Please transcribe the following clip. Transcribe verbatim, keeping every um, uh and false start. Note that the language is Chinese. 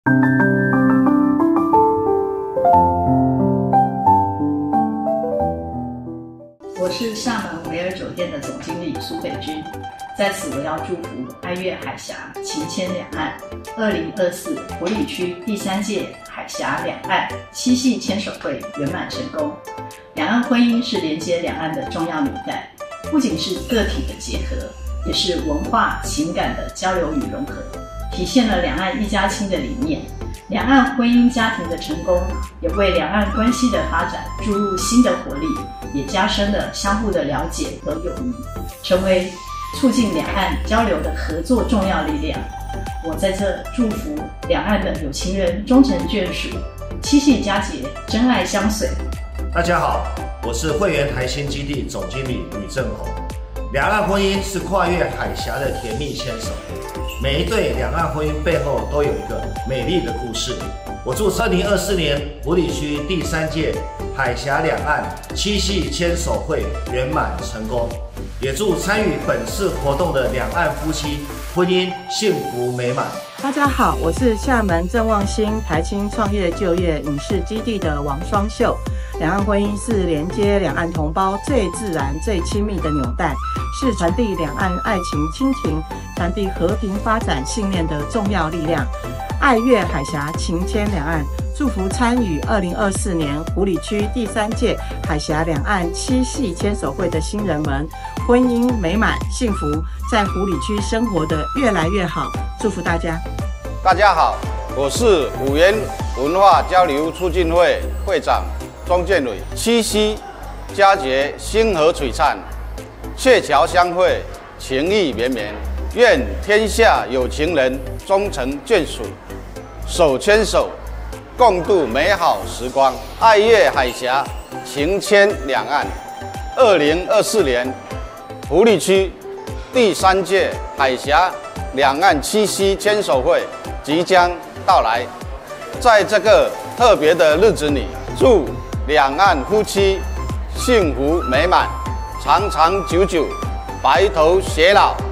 我是厦门维尔酒店的总经理苏北君，在此我要祝福爱粤海峡情牵两岸二零二四埔里区第三届海峡两岸七系牵手会圆满成功。两岸婚姻是连接两岸的重要纽带，不仅是个体的结合，也是文化情感的交流与融合，体现了两岸一家亲的理念。两岸婚姻家庭的成功，也为两岸关系的发展注入新的活力，也加深了相互的了解和友谊，成为促进两岸交流的合作重要力量。我在这祝福两岸的有情人终成眷属，七系佳节真爱相随。 大家好，我是汇源台新基地总经理吕正宏。两岸婚姻是跨越海峡的甜蜜牵手，每一对两岸婚姻背后都有一个美丽的故事。我祝二零二四年埔里区第三届海峡两岸七系牵手会圆满成功，也祝参与本次活动的两岸夫妻婚姻幸福美满。 大家好，我是厦门正旺兴台青创业就业影视基地的王双秀。两岸婚姻是连接两岸同胞最自然、最亲密的纽带，是传递两岸爱情亲情、传递和平发展信念的重要力量。爱粤海峡情牵两岸，祝福参与二零二四年埔里区第三届海峡两岸七系牵手会的新人们，婚姻美满幸福，在埔里区生活的越来越好。祝福大家！ 大家好，我是五原文化交流促进会会长庄建伟。七夕佳节星河璀璨，鹊桥相会情意绵绵，愿天下有情人终成眷属，手牵手共度美好时光。爱粤海峡情牵两岸。二零二四年埔里区第三届海峡两岸七夕牵手会即将到来，在这个特别的日子里，祝两岸夫妻幸福美满，长长久久，白头偕老。